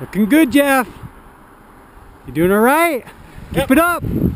Looking good, Jeff. You doing all right? Keep it up.